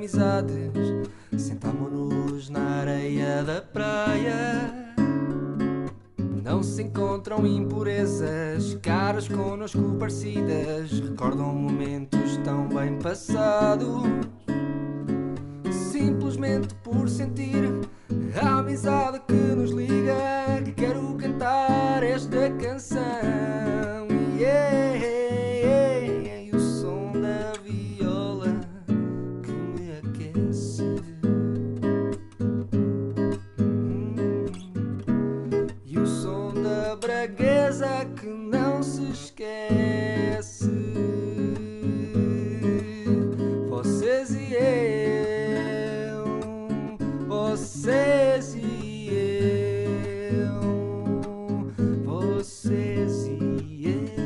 amizades, sentámo-nos na areia da praia. Não se encontram impurezas, caras connosco parecidas, recordam momentos tão bem passados. Simplesmente por sentir a amizade que nos liga, que quero cantar esta canção. E o som da viola que me aquece. E o som da braguesa que não se esquece. Vocês e eu, vocês e eu, vocês e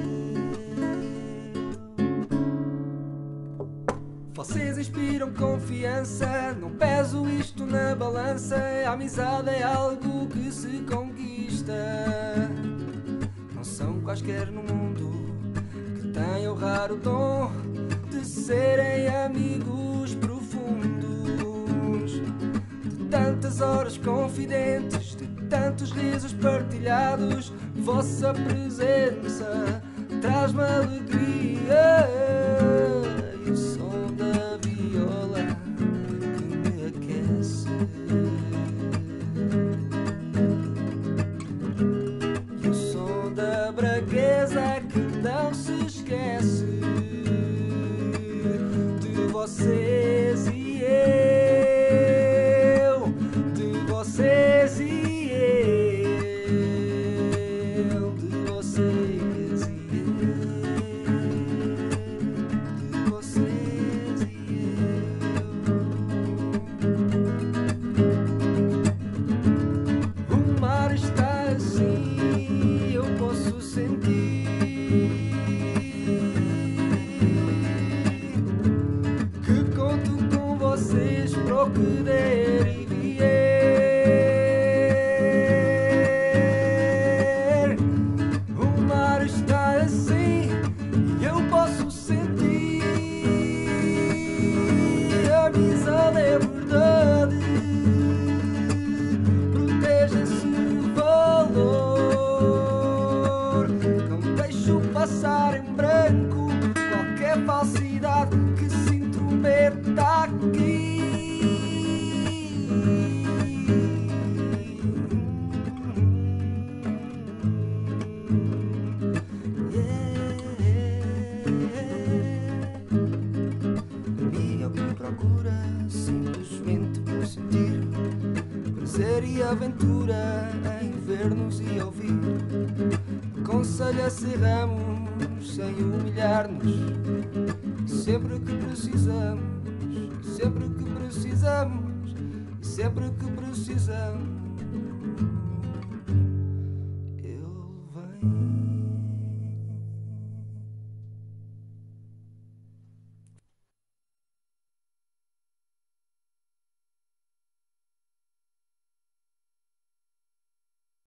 eu. Vocês inspiram confiança, não peso isto na balança. A amizade é algo que se conquista. Não são quaisquer no mundo que têm o raro dom de serem amigos profundos. De tantas horas confidentes, de tantos risos partilhados, vossa presença traz-me alegria. E o som da viola que me aquece. E o som da braguesa que não se esquece. De vocês e eu, de vocês e eu, de vocês e eu, de vocês e eu. O mar está assim, eu posso sentir que conto com vocês para o que der e vier. O mar está assim e eu posso sentir. A amizade é verdade, proteja-se o valor. Não deixo passar em branco qualquer falsidade que se intrometa aqui. Amiga que procura simplesmente por sentir prazer e aventura em ver-nos e ouvir. Aconselha se erramos sem humilhar-nos. Sempre que precisamos, sempre que precisamos, sempre que precisamos.